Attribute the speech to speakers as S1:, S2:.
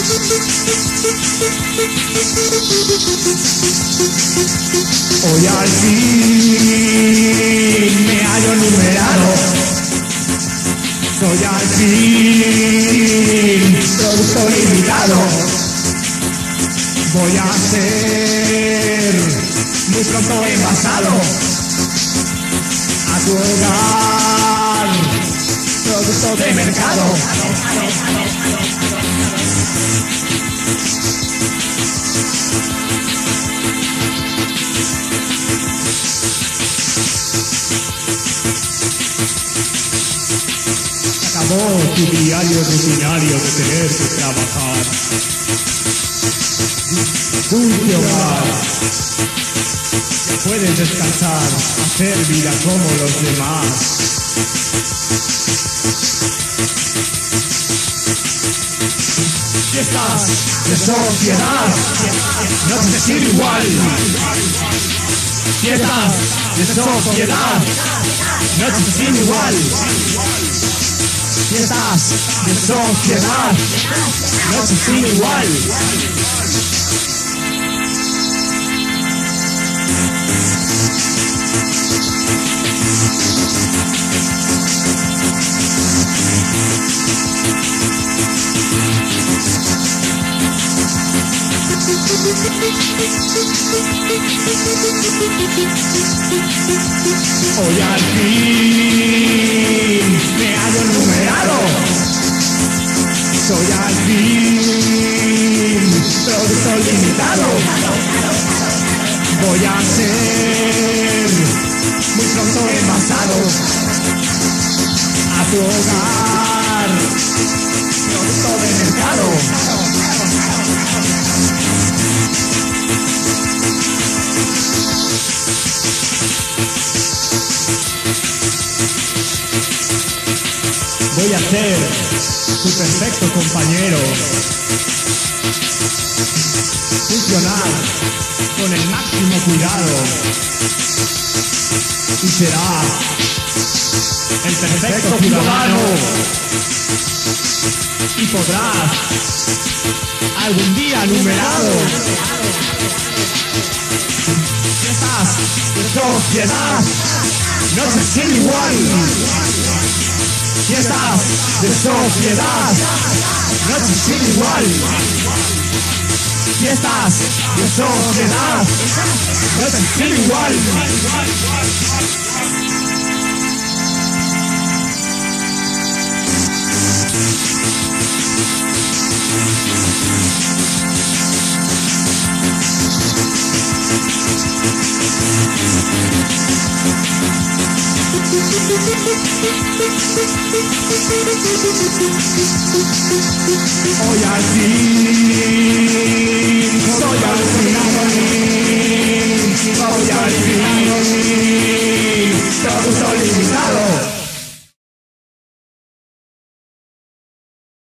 S1: Hoy al fin me hallo numerado. Soy al fin producto limitado. Voy a ser muy pronto envasado a tu hogar, producto de mercado. Acabó tu diario rutinario de tener que trabajar. Dulce hogar, puedes descansar, hacer vida como los demás. Fiestas de sociedad, noches sin igual. Fiestas de sociedad, noches sin igual. Fiestas de sociedad, noches sin igual. Hoy al fin me hallo numerado. Soy al fin producto limitado. Voy a ser muy pronto envasado a tu hogar, producto de mercado. Voy a ser tu perfecto compañero. Funcionar con el máximo cuidado. Y serás el perfecto ciudadano. Y podrás algún día numerado. Fiestas de sociedad, noches sin igual. Fiestas de sociedad, noches sin igual. Fiestas de sociedad, noches sin igual. Hoy al fin